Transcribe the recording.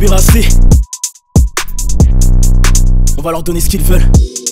conspiracy. On va leur donner ce qu'ils veulent.